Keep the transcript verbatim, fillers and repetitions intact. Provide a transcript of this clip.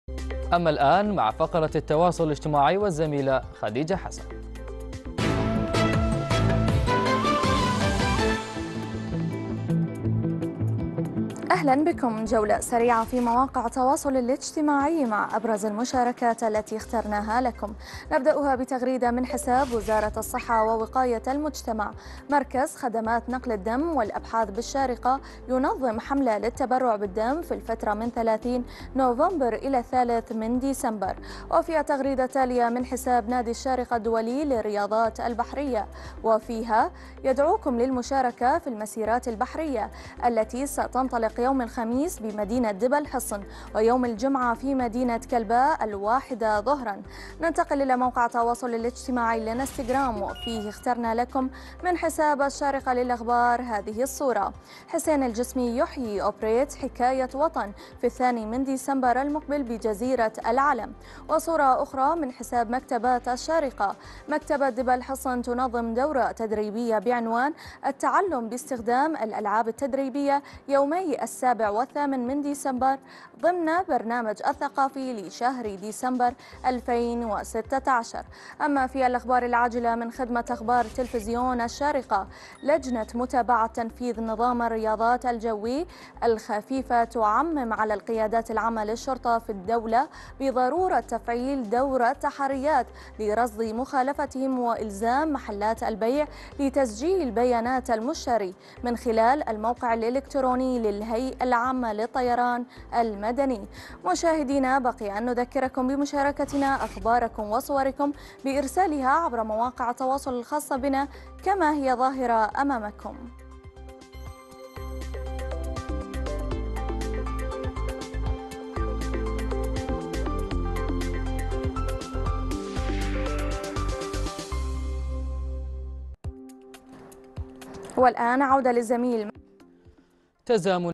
أما الآن مع فقرة التواصل الاجتماعي والزميلة خديجة حسن. أهلا بكم. جولة سريعة في مواقع التواصل الاجتماعي مع أبرز المشاركات التي اخترناها لكم. نبدأها بتغريدة من حساب وزارة الصحة ووقاية المجتمع. مركز خدمات نقل الدم والأبحاث بالشارقة ينظم حملة للتبرع بالدم في الفترة من ثلاثين نوفمبر إلى الثالث من ديسمبر. وفيها تغريدة تالية من حساب نادي الشارقة الدولي للرياضات البحرية، وفيها يدعوكم للمشاركة في المسيرات البحرية التي ستنطلق يوم الخميس بمدينة دبا الحصن ويوم الجمعة في مدينة كلباء الواحدة ظهرا. ننتقل إلى موقع التواصل الاجتماعي للانستغرام، وفيه اخترنا لكم من حساب الشارقة للأخبار هذه الصورة: حسين الجسمي يحيي أوبريت حكاية وطن في الثاني من ديسمبر المقبل بجزيرة العلم. وصورة أخرى من حساب مكتبات الشارقة: مكتبة دبا الحصن تنظم دورة تدريبية بعنوان التعلم باستخدام الألعاب التدريبية يومي السابع والثامن من ديسمبر ضمن برنامج الثقافي لشهر ديسمبر ألفين وستة عشر. أما في الأخبار العاجلة من خدمة أخبار تلفزيون الشارقة: لجنة متابعة تنفيذ نظام الرياضات الجوي الخفيفة تعمم على القيادات العامة للشرطة في الدولة بضرورة تفعيل دورة تحريات لرصد مخالفتهم وإلزام محلات البيع لتسجيل بيانات المشتري من خلال الموقع الإلكتروني للهيئة العامة للطيران المدني. مشاهدينا، بقي أن نذكركم بمشاركتنا أخباركم وصوركم بإرسالها عبر مواقع التواصل الخاصة بنا كما هي ظاهرة أمامكم. والآن عودة للزميل. تزامن